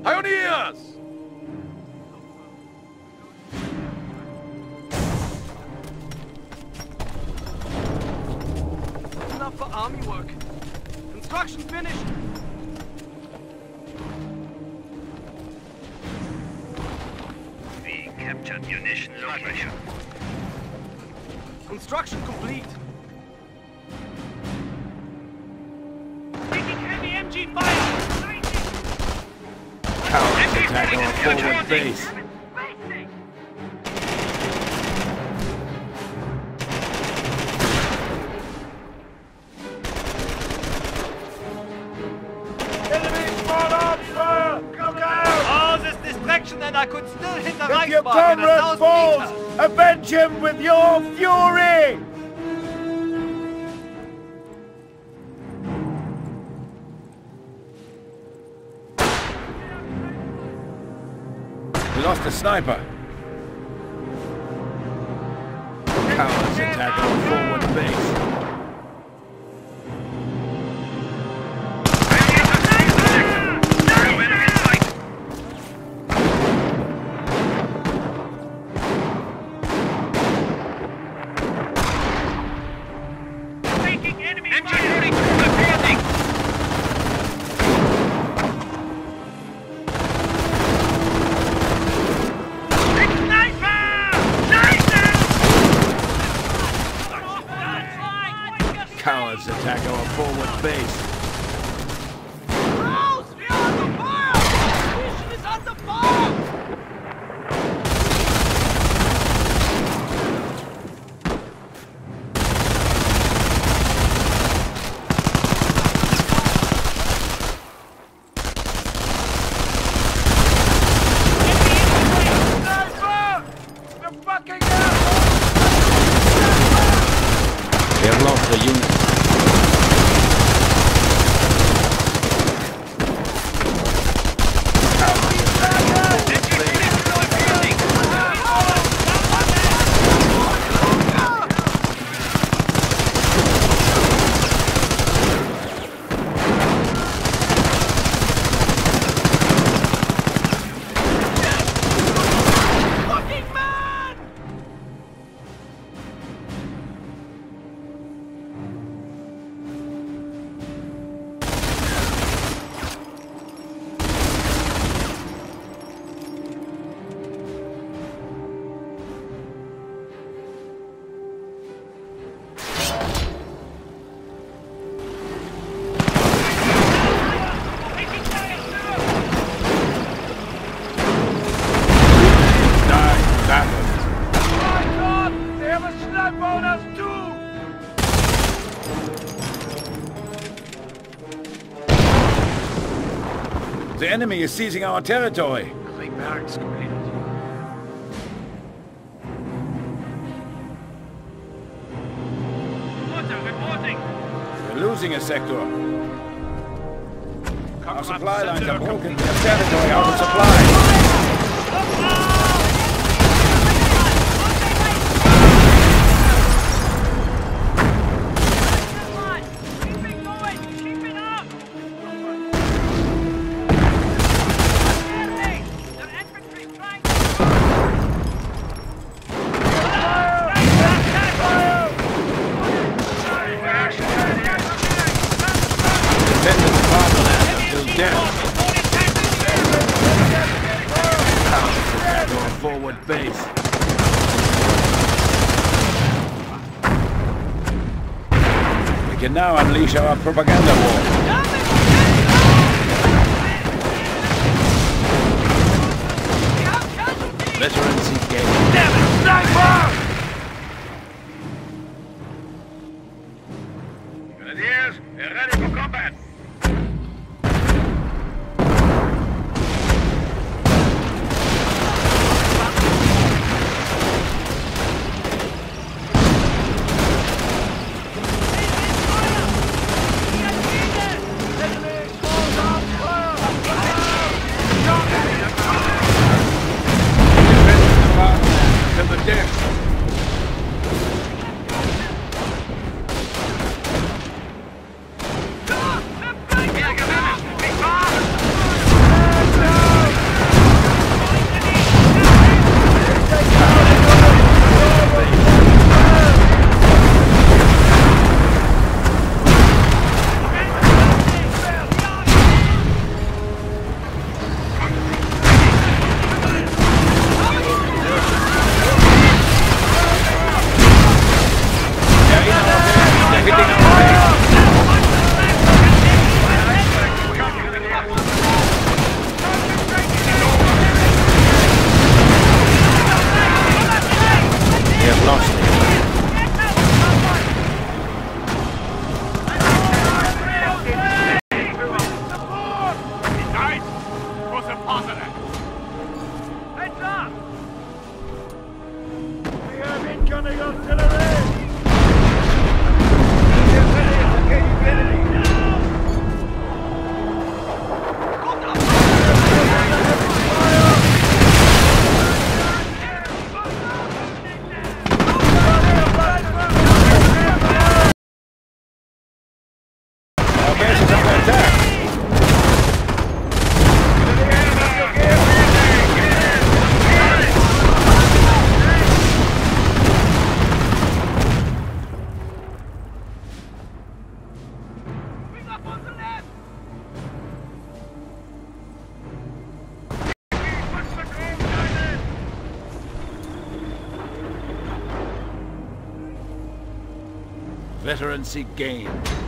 Pioneers! Enough for army work. Construction finished. We captured munition location. Construction complete. Taking heavy MG fire! Cowards attack our forward base. And I could still hit the If your Reichsmark in comrade 1,000 falls, meters. avenge him with your fury! We lost a sniper. Cowards attack our forward base. Cowards attack our forward base. Raus! Wir are under fire! Mission is under fire! We have lost the unit. The enemy is seizing our territory. Barracks completed. Reporting. We're losing a sector. Our supply lines are broken. We have territory out of supply. Forward base. We can now unleash our propaganda war. Veterans engaged. Damn it! Sniper! Grenadiers, we're ready for combat. Veterancy gained.